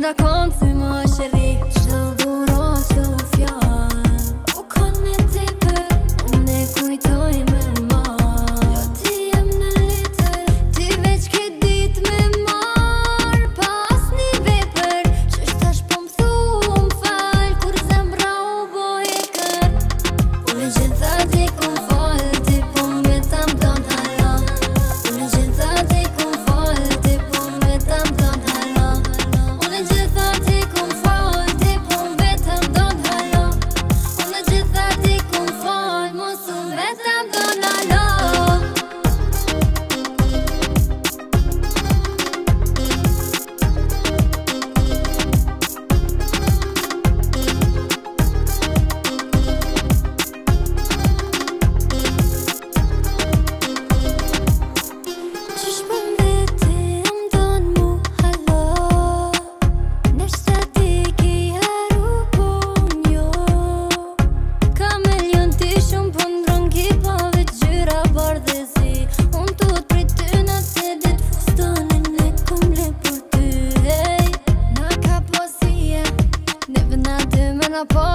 da kom ty më shëri çdo dhuro çdo fjall u kanë ti për unë e kujtoj me marr jo ti jem në letër ti veç ke dit me marr pas një vepër që shtash po m'thum fal kur zemra u boj e kër unë gjitha ti kum fal ti po m'vetam don hala unë gjitha ti kum fal ti po m'vetam don hala unë gjitha ti kum fal ti po m'vetam don hala unë gjitha ti kum fal mos u m'vetam don hala Qysh po m'vete m'don mu hala neshta ti ki haru po m'jo Kamelion ti shumë po ndron ki pa veç gjyra bardhëzi unë tu t'prit ty në të dit fustonin e kum le për ty hey na ka posie neve na dy me na po